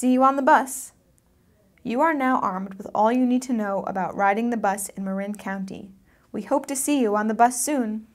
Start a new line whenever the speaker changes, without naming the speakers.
See you on the bus! You are now armed with all you need to know about riding the bus in Marin County. We hope to see you on the bus soon!